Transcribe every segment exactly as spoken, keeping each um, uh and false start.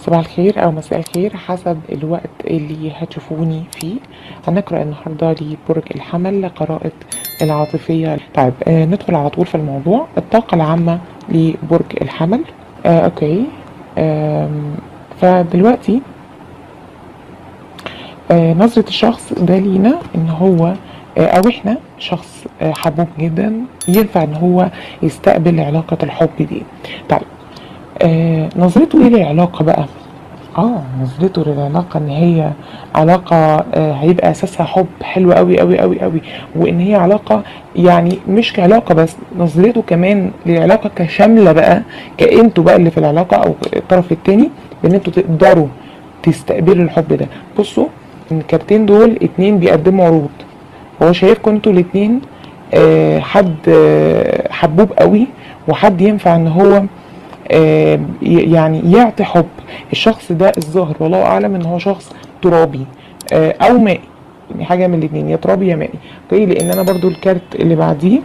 صباح الخير او مساء الخير حسب الوقت اللي هتشوفوني فيه. هنقرأ النهاردة لبرج الحمل قراءة العاطفية. طيب آه ندخل على طول في الموضوع. الطاقة العامة لبرج الحمل. آه اوكي آه فدلوقتي آه نظرة الشخص ده لينا ان هو آه او احنا شخص آه حبوب جدا، ينفع ان هو يستقبل علاقة الحب دي. طيب آه نظرته ايه للعلاقة بقى؟ اه نظرته للعلاقة ان هي علاقة آه هيبقى اساسها حب حلو قوي قوي قوي قوي، وان هي علاقة يعني مش كعلاقة بس، نظرته كمان للعلاقة كشاملة بقى، كأنتوا بقى اللي في العلاقة او الطرف التاني، ان انتوا تقدروا تستقبلوا الحب ده. بصوا ان الكارتين دول اتنين بيقدموا عروض، هو شايفكم انتوا الاتنين آه حد آه حبوب قوي، وحد ينفع ان هو آه يعني يعطي حب. الشخص ده الظاهر والله اعلم ان هو شخص ترابي آه او مائي، يعني حاجه من الاثنين، يا ترابي يا مائي. اوكي، لان انا برضو الكارت اللي بعديه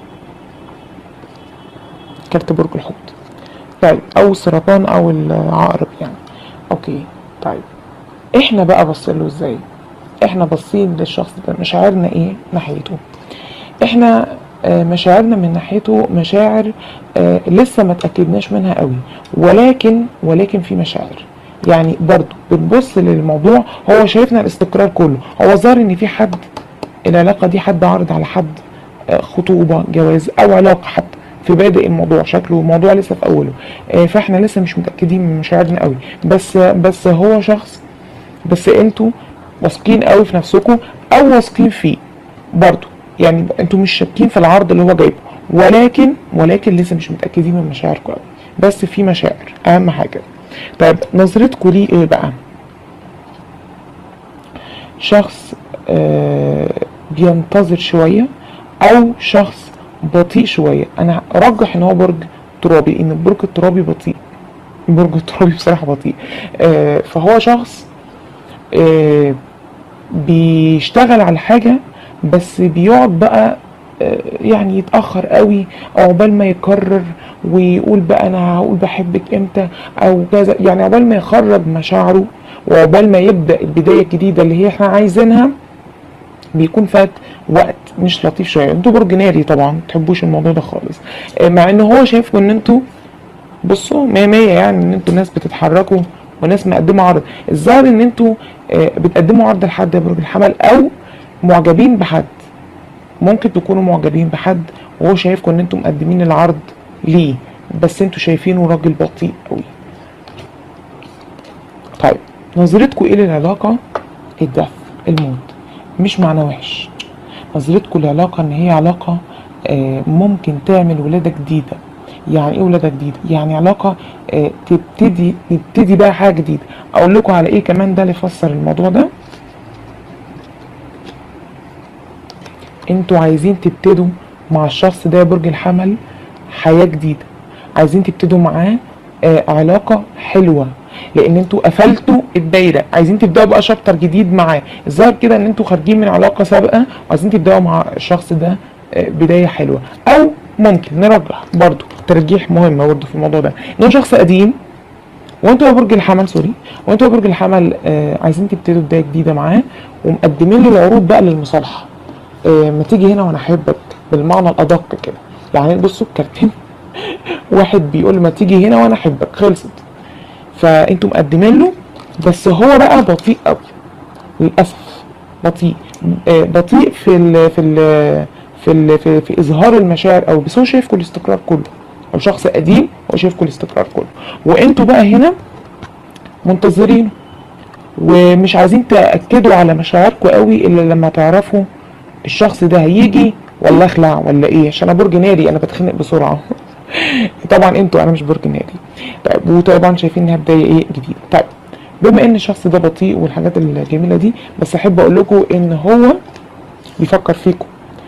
كارت برج الحوت، طيب او السرطان او العقرب يعني. اوكي طيب احنا بقى بصيله ازاي؟ احنا باصين للشخص ده مشاعرنا ايه ناحيته؟ احنا آه مشاعرنا من ناحيته مشاعر آه لسه ما تأكدناش منها قوي، ولكن ولكن في مشاعر، يعني برضو بنبص للموضوع. هو شايفنا الاستقرار كله، هو ظاهر ان في حد العلاقة دي حد عرض على حد آه خطوبة جواز او علاقة، حتى في بادئ الموضوع شكله الموضوع لسه في اوله، آه فاحنا لسه مش متأكدين من مشاعرنا قوي، بس بس هو شخص، بس انتوا واثقين قوي في نفسكم او واثقين فيه برضو، يعني انتوا مش شاكين في العرض اللي هو جايبه، ولكن ولكن لسه مش متاكدين من مشاعركم قوي، بس في مشاعر اهم حاجه. طيب نظرتكم ليه ايه بقى؟ شخص آه بينتظر شويه، او شخص بطيء شويه. انا ارجح ان هو برج ترابي، ان البرج الترابي بطيء، البرج الترابي بصراحه بطيء. آه فهو شخص آه بيشتغل على حاجه، بس بيقعد بقى يعني يتأخر قوي عقبال ما يقرر ويقول بقى انا هقول بحبك امتى او كذا، يعني عقبال ما يخرج مشاعره وعقبال ما يبدأ البداية الجديدة اللي هي احنا عايزينها بيكون فات وقت مش لطيف شوية. انتوا برج ناري طبعا متحبوش الموضوع ده خالص، مع ان هو شايفكم ان انتوا بصوا مية مية، يعني ان انتوا ناس بتتحركوا وناس مقدمة عرض. الظاهر ان انتوا بتقدموا عرض لحد يا برج الحمل، او معجبين بحد، ممكن تكونوا معجبين بحد وهو شايفكم ان انتم مقدمين العرض ليه، بس انتوا شايفينه راجل بطيء قوي. طيب نظرتكم ايه للعلاقه؟ الدفء، الموت، مش معنى وحش. نظرتكم للعلاقه ان هي علاقه آه ممكن تعمل ولاده جديده. يعني ايه ولاده جديده؟ يعني علاقه آه تبتدي نبتدي بقى حاجه جديده. اقول لكم على ايه كمان ده اللي يفسر الموضوع ده. انتوا عايزين تبتدوا مع الشخص ده برج الحمل حياة جديدة، عايزين تبتدوا معاه آه علاقة حلوة، لان انتوا قفلتوا الدايرة، عايزين تبدأوا بقى شابتر جديد معاه. الظاهر كده ان انتوا خارجين من علاقة سابقة وعايزين تبدأوا مع الشخص ده آه بداية حلوة، او ممكن نرجح برضو ترجيح مهم برضو في الموضوع ده ان هو شخص قديم وانتوا يا برج الحمل سوري وانتوا يا برج الحمل آه عايزين تبتدوا بداية جديدة معاه، ومقدمين له العروض بقى للمصالحة. إيه ما تيجي هنا وانا احبك بالمعنى الادق كده، يعني بصوا الكارتين واحد بيقول ما تيجي هنا وانا احبك، خلصت. فانتوا مقدمين له، بس هو بقى بطيء قوي للاسف، بطيء آه بطيء في ال في ال في ال في, في اظهار المشاعر قوي، بس هو شايفكم الاستقرار كله، هو شخص قديم هو شايفكم الاستقرار كله، وانتوا بقى هنا منتظرينه ومش عايزين تاكدوا على مشاعركم قوي الا لما تعرفوا الشخص ده هيجي ولا اخلع ولا ايه، عشان انا برج ناري انا بتخنق بسرعه طبعا انتوا انا مش برج ناري. طيب وطبعا شايفين انها بدايه ايه جديده. طيب بما ان الشخص ده بطيء والحاجات الجميله دي، بس احب اقول لكم ان هو بيفكر فيكم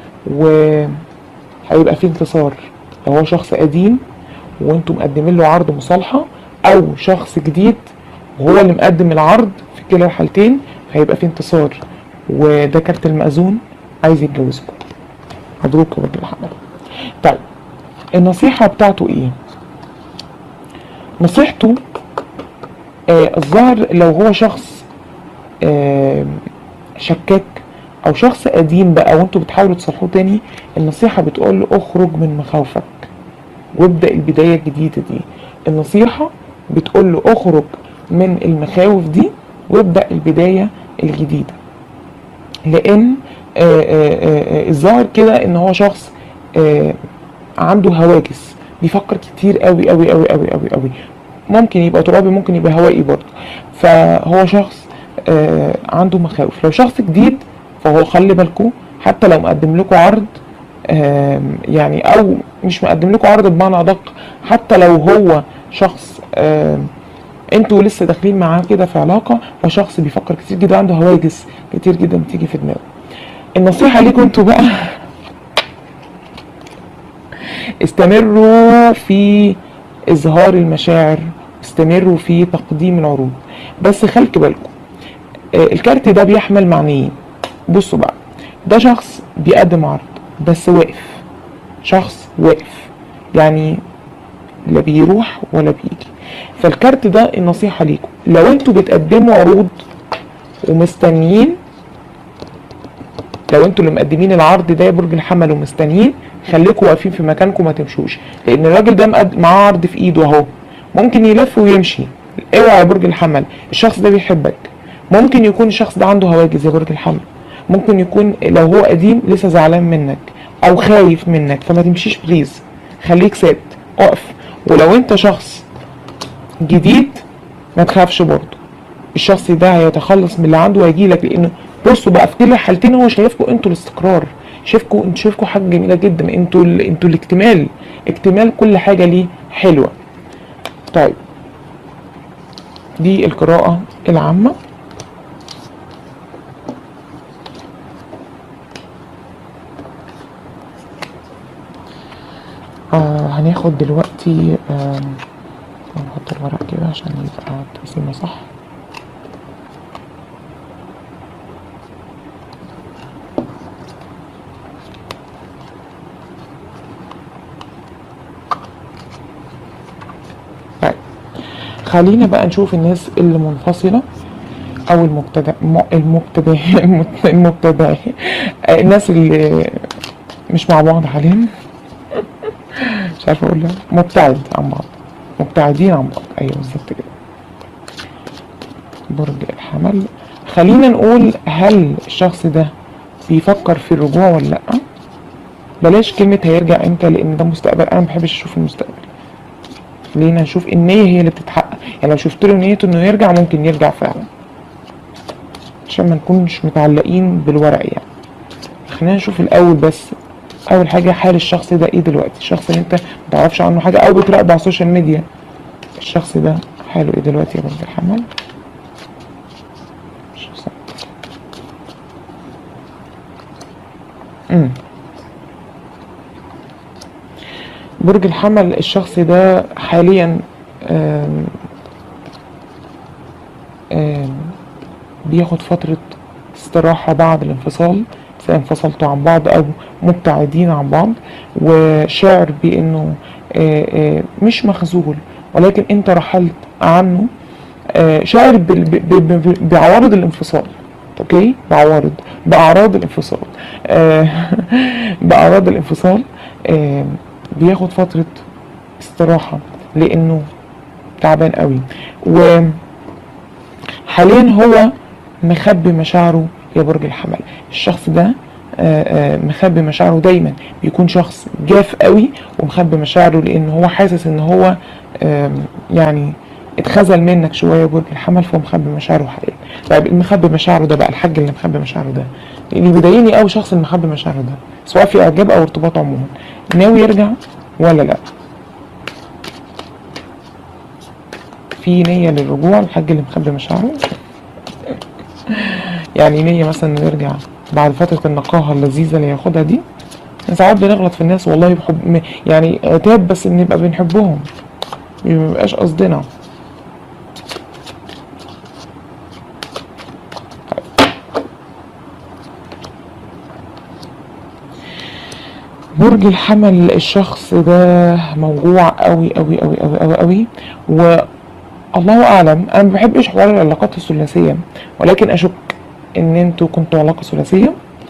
وهيبقى فيه انتصار. لو هو شخص قديم وانتم مقدمين له عرض مصالحه، او شخص جديد وهو اللي مقدم العرض، في كلا الحالتين هيبقى فيه انتصار، وده كارت المأذون عايز يتجوزكم. مبروك يا برج الحمل. طيب النصيحة بتاعته ايه؟ نصيحته آه الظاهر لو هو شخص آه شكاك او شخص قديم بقى وانتوا بتحاولوا تصلحوه تاني، النصيحة بتقول له اخرج من مخاوفك وابدأ البداية الجديدة دي. النصيحة بتقول له اخرج من المخاوف دي وابدأ البداية الجديدة، لان الظاهر كده ان هو شخص آه عنده هواجس، بيفكر كتير قوي قوي قوي قوي قوي قوي، ممكن يبقى ترابي ممكن يبقى هوائي برضه، فهو شخص آه عنده مخاوف. لو شخص جديد فهو خلي بالكم، حتى لو مقدم لكم عرض آه يعني او مش مقدم لكم عرض بمعنى ادق، حتى لو هو شخص آه انتوا لسه داخلين معاه كده في علاقه، فشخص بيفكر كتير جدا، عنده هواجس كتير جدا بتيجي في دماغه. النصيحه ليكم انتوا بقى استمروا في اظهار المشاعر، استمروا في تقديم العروض، بس خلي بالكم آه الكارت ده بيحمل معنيين. بصوا بقى، ده شخص بيقدم عرض بس واقف، شخص واقف يعني لا بيروح ولا بيجي. فالكارت ده النصيحة ليكم، لو انتوا بتقدموا عروض ومستنيين، لو انتوا اللي مقدمين العرض ده يا برج الحمل ومستنيين، خليكم واقفين في مكانكم ما تمشوش، لان الراجل ده معاه عرض في ايده اهو، ممكن يلف ويمشي. اوعى يا برج الحمل، الشخص ده بيحبك، ممكن يكون الشخص ده عنده هواجس يا برج الحمل، ممكن يكون لو هو قديم لسه زعلان منك او خايف منك، فما تمشيش بليز، خليك ثابت اقف. ولو انت شخص جديد ما تخافش برضه، الشخص ده هيتخلص من اللي عنده وهيجيلك، لانه بصوا بقى في كل الحالتين هو شايفكم انتوا الاستقرار، شايفكم انتوا شايفكم حاجه جميله جدا، انتوا ال... انتوا الاكتمال، اكتمال كل حاجه ليه حلوه. طيب دي القراءه العامه. آه هناخد دلوقتي آه نحط الورق كده عشان يبقى التقسيمه صح. طيب خلينا بقى نشوف الناس اللي منفصله او المبتدع المبتدع المبتدع الناس اللي مش مع بعض حاليا، مش عارفه اقولها، مبتعد عن بعض، مبتعدين عن بعض، ايوه بالظبط كده. برج الحمل، خلينا نقول هل الشخص ده بيفكر في الرجوع ولا لا؟ بلاش كلمه هيرجع امتى، لان ده مستقبل، انا ما بحبش اشوف المستقبل. خلينا نشوف النيه هي اللي بتتحقق، يعني لو شفت له نيته انه يرجع ممكن يرجع فعلا، عشان ما نكونش متعلقين بالورق يعني. خلينا نشوف الاول بس، اول حاجه حال الشخص ده ايه دلوقتي، الشخص اللي انت متعرفش عنه حاجه او بتراقبه على السوشيال ميديا، الشخص ده حاله ايه دلوقتي يا برج الحمل؟ امم برج الحمل الشخص ده حاليا آم آم بياخد فترة استراحة بعد الانفصال، سواء انفصلتوا عن بعض او مبتعدين عن بعض، وشاعر بانه مش مخذول ولكن انت رحلت عنه، شاعر بعوارض الانفصال، اوكي، بعوارض باعراض الانفصال باعراض الانفصال بياخد فترة استراحة لانه تعبان قوي، وحاليا هو مخبي مشاعره يا برج الحمل. الشخص ده مخبي مشاعره، دايما بيكون شخص جاف قوي ومخبي مشاعره، لان هو حاسس ان هو يعني اتخذل منك شويه يا برج الحمل، فهو مخبي مشاعره حاليا. طيب المخبي مشاعره ده بقى، الحاج اللي مخبي مشاعره ده، اللي بيضايقني قوي شخص المخبي مشاعره ده، سواء في اعجاب او ارتباط عموما، ناوي يرجع ولا لا؟ في نيه للرجوع الحاج اللي مخبي مشاعره؟ يعني نيه مثلا انه يرجع بعد فتره النقاهه اللذيذه اللي ياخدها دي. ساعات بنغلط في الناس والله بحب، يعني عتاب، بس بنبقى بنحبهم، مبيبقاش قصدنا. برج الحمل الشخص ده موجوع قوي قوي قوي قوي قوي قوي، الله اعلم، انا ما بحبش حوار العلاقات الثلاثيه، ولكن اشك ان انتوا كنتوا علاقه ثلاثيه،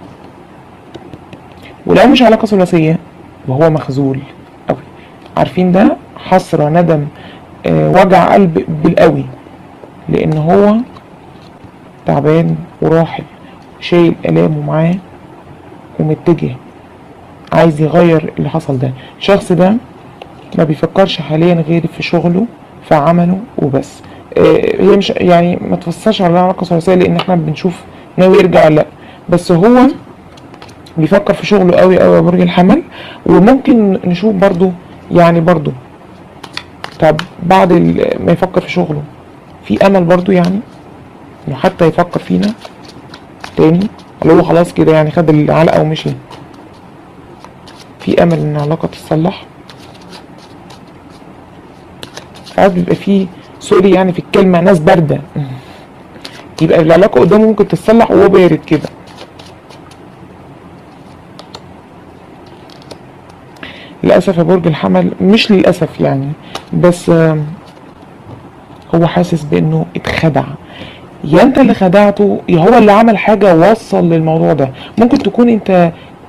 ولو مش علاقه ثلاثيه وهو مخذول قوي. عارفين ده حسره ندم آه وجع قلب بالقوي، لان هو تعبان وراحل شايل الامه معاه ومتجه عايز يغير اللي حصل ده. الشخص ده ما بيفكرش حاليا غير في شغله في عمله وبس. آه هي مش يعني ما تفسرش على علاقه ثلاثيه لان احنا بنشوف ناوي يرجع لا، بس هو بيفكر في شغله قوي قوي يا برج الحمل. وممكن نشوف برضو يعني برضو طب بعد ما يفكر في شغله في امل برضو يعني انه حتى يفكر فينا تاني، اللي هو خلاص كده يعني خد العلقه ومشي. في امل ان العلاقه تتصلح. ساعات بيبقى فيه سوري يعني في الكلمه ناس بارده، يبقى العلاقه قدامه ممكن تتصلح وهو بارد كده. للاسف يا برج الحمل، مش للاسف يعني، بس هو حاسس بانه اتخدع. يا انت اللي خدعته يا هو اللي عمل حاجه ووصل للموضوع ده. ممكن تكون انت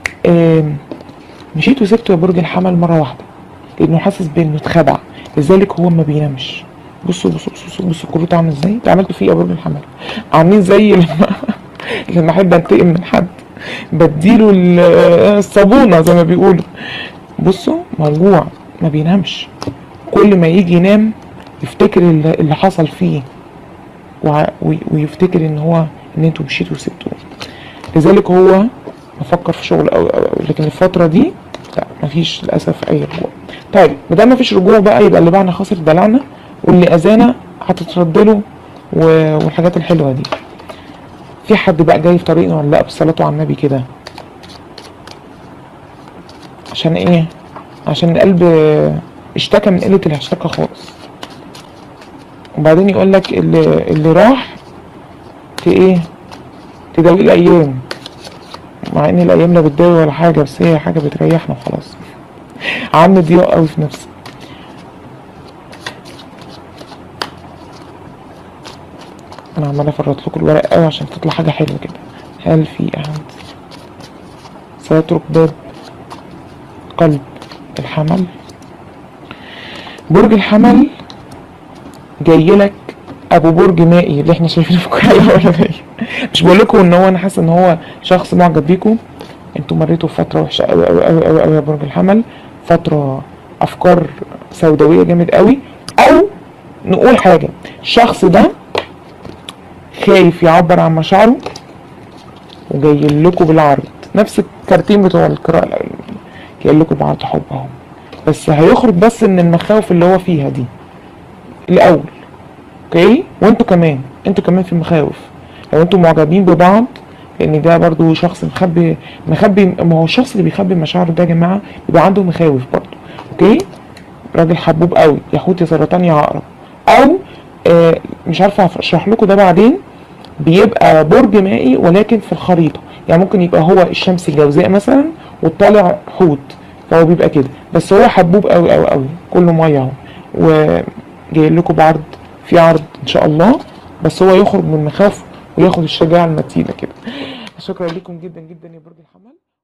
مشيت وسبته يا برج الحمل مره واحده لانه حاسس بانه اتخدع، لذلك هو ما بينامش. بصوا بصوا بصوا بصوا الكروت عامل ازاي، انت عملتوا فيه يا برج الحمل. عاملين زي لما لما احب انتقم من حد بديله الصابونه زي ما بيقولوا. بصوا موجوع ما بينامش، كل ما يجي ينام يفتكر اللي حصل فيه ويفتكر ان هو ان انتوا مشيتوا وسبتوه، لذلك هو بفكر في شغل أو, أو لكن الفترة دي لا مفيش للأسف أي رجوع. طيب مادام مفيش رجوع بقى يبقى اللي باعنا خسر دلعنا، واللي أذانا هتتردله والحاجات الحلوة دي. في حد بقى جاي في طريقنا ولا لأ بالصلاة على النبي كده؟ عشان إيه؟ عشان القلب اشتكى من قلة الاشتكى خالص. وبعدين يقولك اللي, اللي راح ايه تداوي الأيام، مع ان الايام لا بتداوي ولا حاجه، بس هي حاجه بتريحنا وخلاص. عم ضياء قوي في نفسي. انا عمال افرط لكم الورق قوي عشان تطلع حاجه حلوه كده. هل في احد سيترك باب قلب الحمل؟ برج الحمل جايلك ابو برج مائي اللي احنا شايفينه في الكره الاولانيه. مش بقول لكم ان هو انا حاسه ان هو شخص معجب بيكم، انتوا مريتوا فتره وحشه قوي قوي قوي قوي قوي يا برج الحمل، فتره افكار سوداويه جامد قوي. او نقول حاجه، الشخص ده خايف يعبر عن مشاعره وجاي لكم بالعرض، نفس الكارتين بتوع القراءه الاولانيه، جاي لكم بعرض حب اهو، بس هيخرج بس من المخاوف اللي هو فيها دي الاول. اوكي، وانتوا كمان انتوا كمان في مخاوف لو انتوا معجبين ببعض، لان ده برضو شخص مخبي مخبي ما هو الشخص اللي بيخبي مشاعره ده يا جماعه بيبقى عنده مخاوف برضو. اوكي، راجل حبوب قوي يا حوت يا سرطان يا عقرب، او آه مش عارفه اشرح لكم ده بعدين. بيبقى برج مائي ولكن في الخريطه، يعني ممكن يبقى هو الشمس الجوزاء مثلا والطالع حوت، فهو بيبقى كده، بس هو حبوب قوي قوي قوي كله ميه اهو، وجاي لكم بعرض في عرض ان شاء الله، بس هو يخرج من مخاوفه وياخد الشجاعه المتينه كده. شكرا لكم جدا جدا يا برج الحمل.